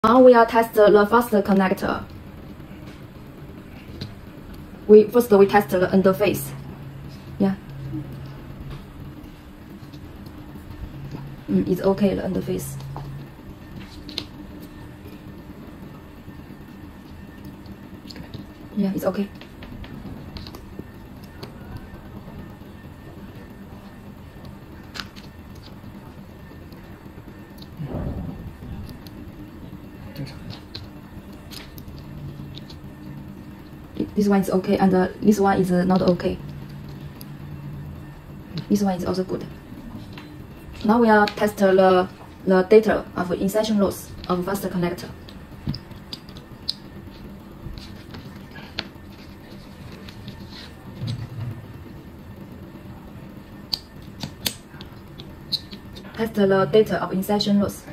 Now we are test the first connector. First we test the interface. Yeah. It's okay, the interface. Yeah, it's okay. This one is okay, and this one is not okay. This one is also good. Now we are test the data of insertion loss of first connector. Test the data of insertion loss.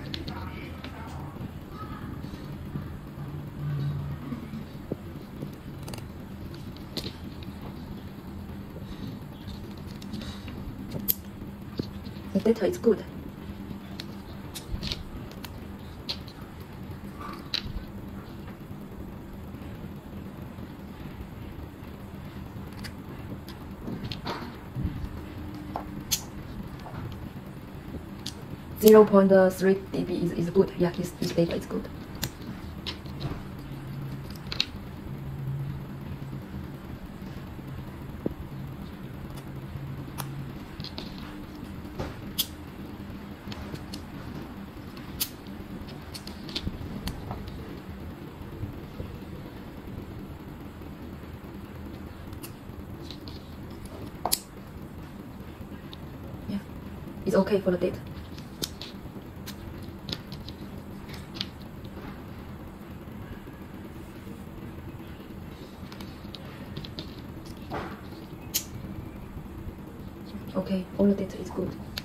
The data is good. .3 dB is good. Yeah, this data is good. Yeah, it's okay for the data. Okay, all the data is good.